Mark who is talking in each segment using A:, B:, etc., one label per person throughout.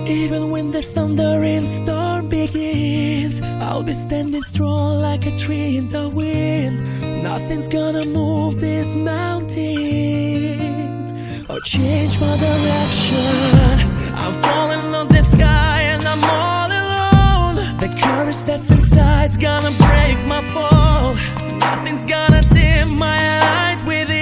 A: Even when the thunder and storm begins, I'll be standing strong like a tree in the wind. Nothing's gonna move this mountain or change my direction. I'm falling on the sky and I'm all alone. The courage that's inside's gonna break my fall. Nothing's gonna dim my light within.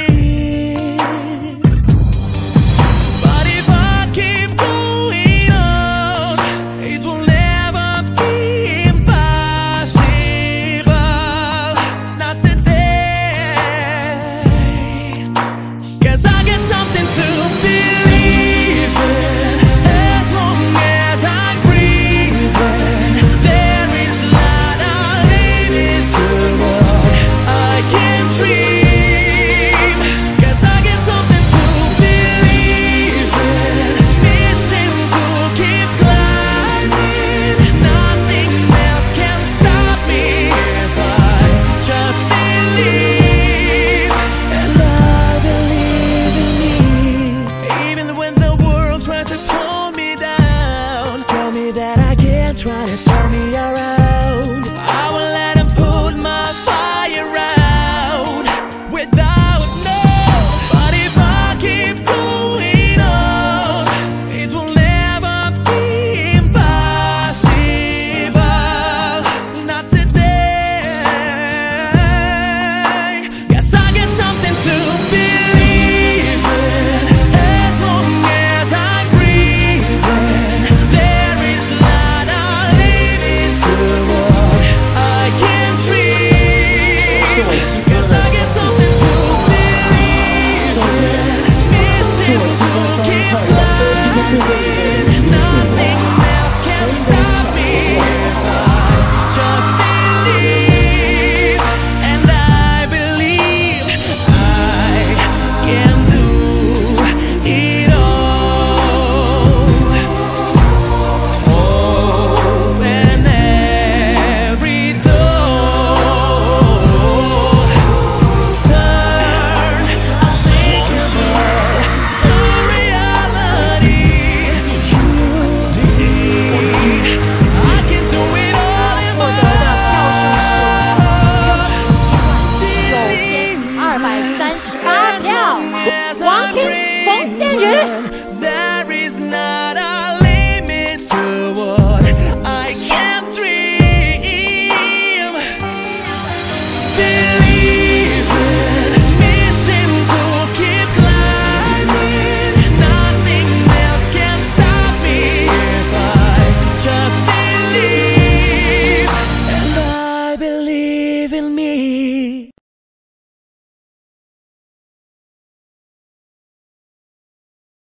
A: Trying to turn me around, I will let him put my fire out without no. But if I keep going on, it will never be impossible. Not today. Guess I get something to believe in. As long as I'm breathing, there is light. Nothing else can stop me if I just believe. And I believe I can do it all. Open every door. Turn unthinkable to reality. There is not a limit to what I can dream. Believe in mission to keep climbing. Nothing else can stop me if I just believe. And I believe in me.